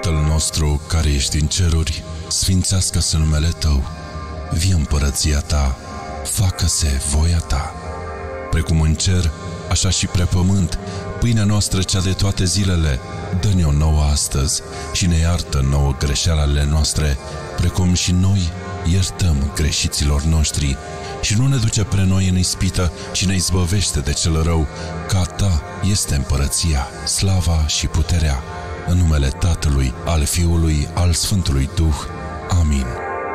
Tatăl nostru care ești în ceruri, sfințească-se numele Tău, vie împărăția Ta, facă-se voia Ta, precum în cer, așa și pe pământ. Pâinea noastră cea de toate zilele, dă-ne-o nouă astăzi și ne iartă nouă greșelile noastre, precum și noi iertăm greșiților noștri. Și nu ne duce pre noi în ispită, ci ne izbăvește de cel rău, că a Ta este împărăția, slava și puterea, în numele Tatălui, al Fiului, al Sfântului Duh. Amin.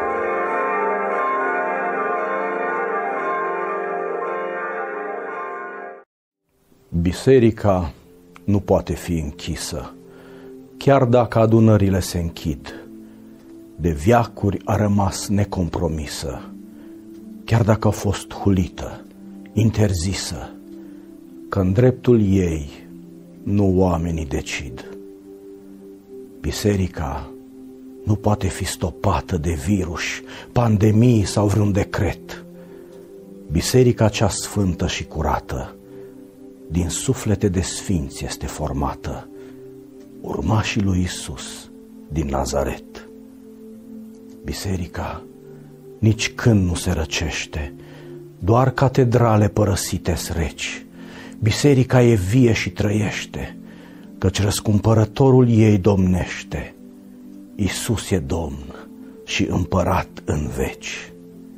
Biserica nu poate fi închisă, chiar dacă adunările se închid. De veacuri a rămas necompromisă, chiar dacă a fost hulită, interzisă, că în dreptul ei nu oamenii decid. Biserica nu poate fi stopată de virus, pandemii sau vreun decret. Biserica cea sfântă și curată, din suflete de sfinți este formată, urmașii lui Iisus din Nazaret. Biserica nici când nu se răcește, doar catedrale părăsite-s reci. Biserica e vie și trăiește, căci răscumpărătorul ei domnește. Iisus e Domn și împărat în veci.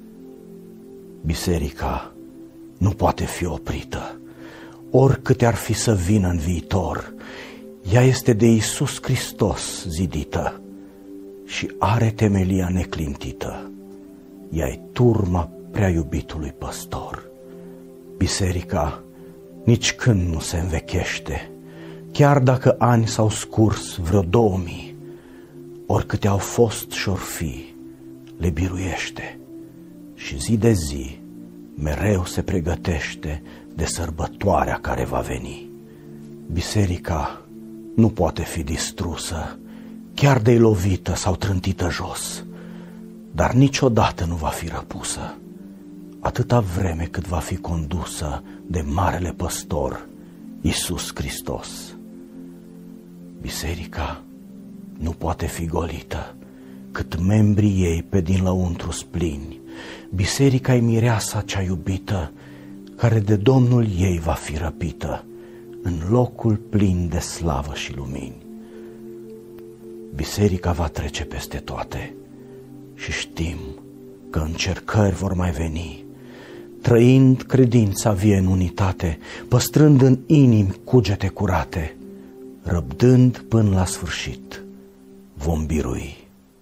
Biserica nu poate fi oprită, oricâte ar fi să vină în viitor. Ea este de Iisus Hristos zidită și are temelia neclintită. Ea-i turma prea iubitului păstor. Biserica nici când nu se învechește, chiar dacă ani s-au scurs vreo 2000, oricâte au fost și-or fi, le biruiește și zi de zi mereu se pregătește de sărbătoarea care va veni. Biserica nu poate fi distrusă, chiar de-i lovită sau trântită jos, dar niciodată nu va fi răpusă, atâta vreme cât va fi condusă de Marele Păstor, Iisus Hristos. Biserica nu poate fi golită, cât membrii ei pe din lăuntru plini. Biserica-i mireasa cea iubită, care de Domnul ei va fi răpită, în locul plin de slavă și lumini. Biserica va trece peste toate și știm că încercări vor mai veni. Trăind credința vie în unitate, păstrând în inimi cugete curate, răbdând până la sfârșit, vom birui.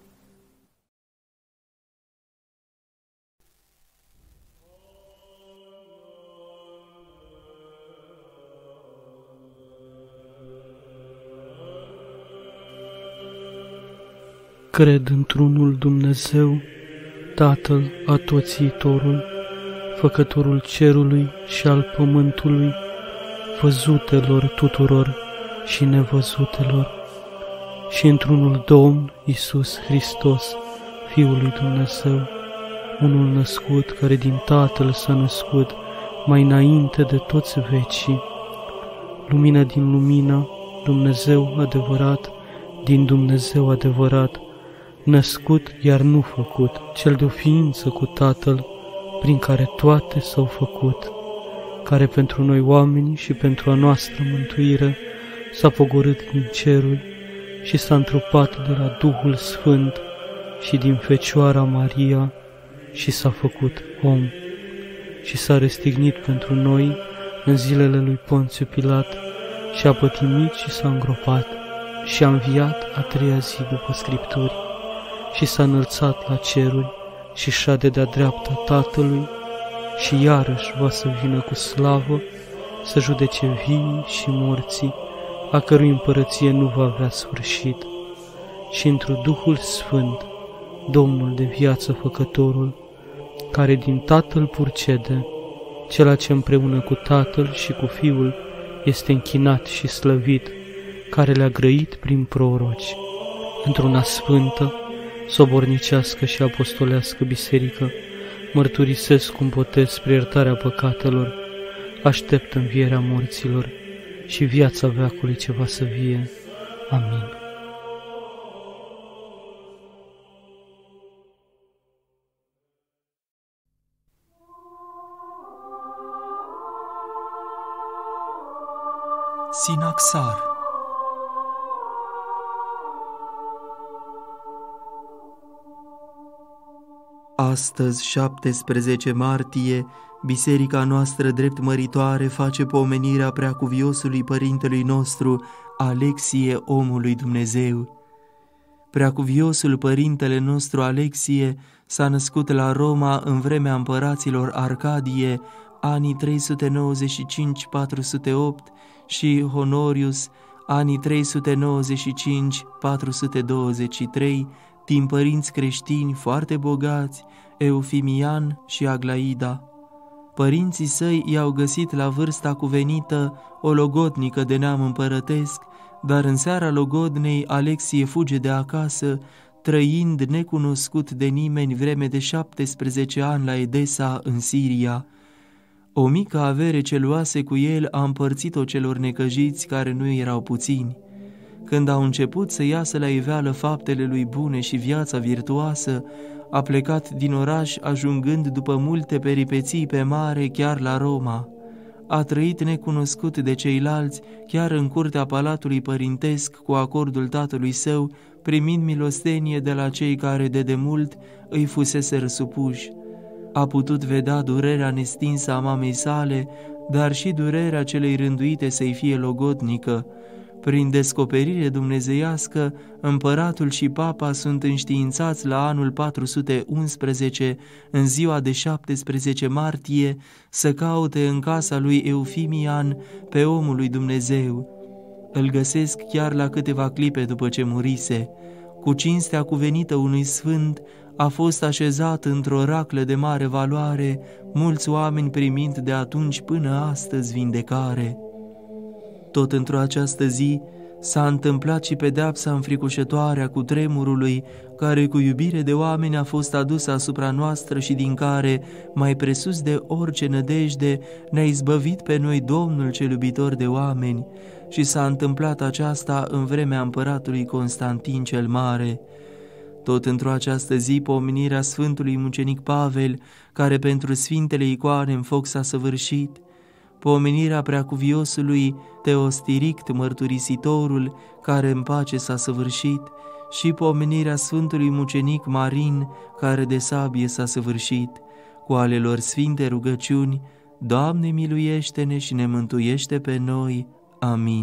Cred într-unul Dumnezeu, Tatăl Atoțiitorul, Făcătorul cerului și al pământului, văzutelor tuturor și nevăzutelor, și într-unul Domn Iisus Hristos, Fiul lui Dumnezeu, unul născut care din Tatăl s-a născut mai înainte de toți vecii, lumină din lumină, Dumnezeu adevărat, din Dumnezeu adevărat, născut iar nu făcut, cel de-o ființă cu Tatăl, prin care toate s-au făcut, care pentru noi oamenii și pentru a noastră mântuire s-a pogorât din ceruri și s-a întrupat de la Duhul Sfânt și din Fecioara Maria și s-a făcut om și s-a răstignit pentru noi în zilele lui Ponțiu Pilat și a pătimit și s-a îngropat și a înviat a treia zi după Scripturi și s-a înălțat la ceruri și șade de-a dreapta Tatălui și iarăși va să vină cu slavă să judece vii și morții, a cărui împărăție nu va avea sfârșit. Și într-un Duhul Sfânt, Domnul de viață Făcătorul, care din Tatăl purcede, cela ce împreună cu Tatăl și cu Fiul este închinat și slăvit, care le-a grăit prin proroci, într-una sfântă, sobornicească și apostolească biserică, mărturisesc cu un botez spre iertarea păcatelor, aștept învierea morților și viața veacului ce va să vie. Amin. Sinaxar. Astăzi, 17 martie, biserica noastră drept măritoare face pomenirea preacuviosului părintelui nostru, Alexie, omul lui Dumnezeu. Preacuviosul părintele nostru Alexie s-a născut la Roma în vremea împăraților Arcadie, anii 395-408, și Honorius, anii 395-423, din părinți creștini foarte bogați, Eufimian și Aglaida. Părinții săi i-au găsit la vârsta cuvenită o logodnică de neam împărătesc, dar în seara logodnei Alexie fuge de acasă, trăind necunoscut de nimeni vreme de 17 ani la Edesa, în Siria. O mică avere ce luase cu el a împărțit-o celor necăjiți, care nu erau puțini. Când au început să iasă la iveală faptele lui bune și viața virtuoasă, a plecat din oraș, ajungând după multe peripeții pe mare chiar la Roma. A trăit necunoscut de ceilalți, chiar în curtea palatului părintesc, cu acordul tatălui său, primind milostenie de la cei care de demult îi fuseseră supuși. A putut vedea durerea nestinsă a mamei sale, dar și durerea celei rânduite să-i fie logodnică. Prin descoperire dumnezeiască, împăratul și papa sunt înștiințați la anul 411, în ziua de 17 martie, să caute în casa lui Eufimian pe omul lui Dumnezeu. Îl găsesc chiar la câteva clipe după ce murise. Cu cinstea cuvenită unui sfânt, a fost așezat într-o raclă de mare valoare, mulți oameni primind de atunci până astăzi vindecare. Tot într-o această zi s-a întâmplat și pedeapsa înfricoșătoare a cutremurului, care cu iubire de oameni a fost adusă asupra noastră și din care, mai presus de orice nădejde, ne-a izbăvit pe noi Domnul cel iubitor de oameni, și s-a întâmplat aceasta în vremea împăratului Constantin cel Mare. Tot într-o această zi, pomenirea Sfântului Mucenic Pavel, care pentru Sfintele Icoane în foc s-a săvârșit, pomenirea preacuviosului Teostirict, mărturisitorul, care în pace s-a săvârșit, și pomenirea Sfântului Mucenic Marin, care de sabie s-a săvârșit. Cu ale lor sfinte rugăciuni, Doamne miluiește-ne și ne mântuiește pe noi. Amin.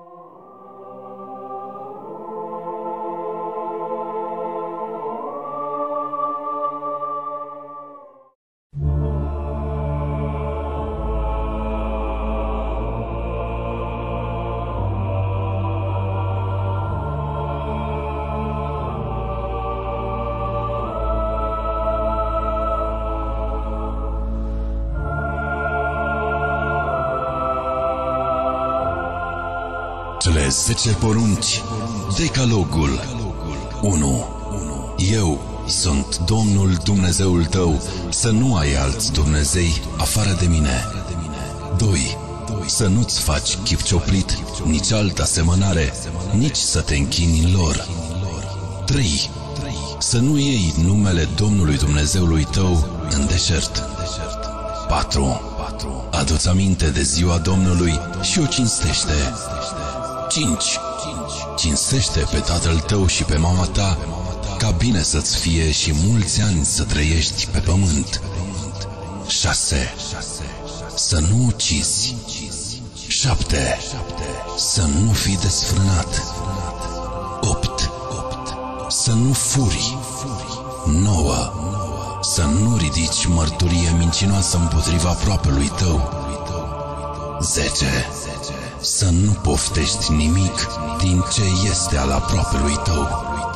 Cele 10 porunci, Decalogul. 1. Eu sunt Domnul Dumnezeul tău, să nu ai alți Dumnezei afară de mine. 2. Să nu-ți faci chip cioplit, nici altă asemănare, nici să te închini în lor. 3. Să nu iei numele Domnului Dumnezeului tău în deșert. 4. Adu-ți aminte de ziua Domnului și o cinstește. 5. Cinstește pe tatăl tău și pe mama ta, ca bine să-ți fie și mulți ani să trăiești pe pământ. 6. Să nu ucizi. 7. Să nu fii desfrânat. 8. Să nu furi. 9. Să nu ridici mărturie mincinoasă împotriva aproapelui tău. 10. Să nu poftești nimic din ce este al aproapelui tău.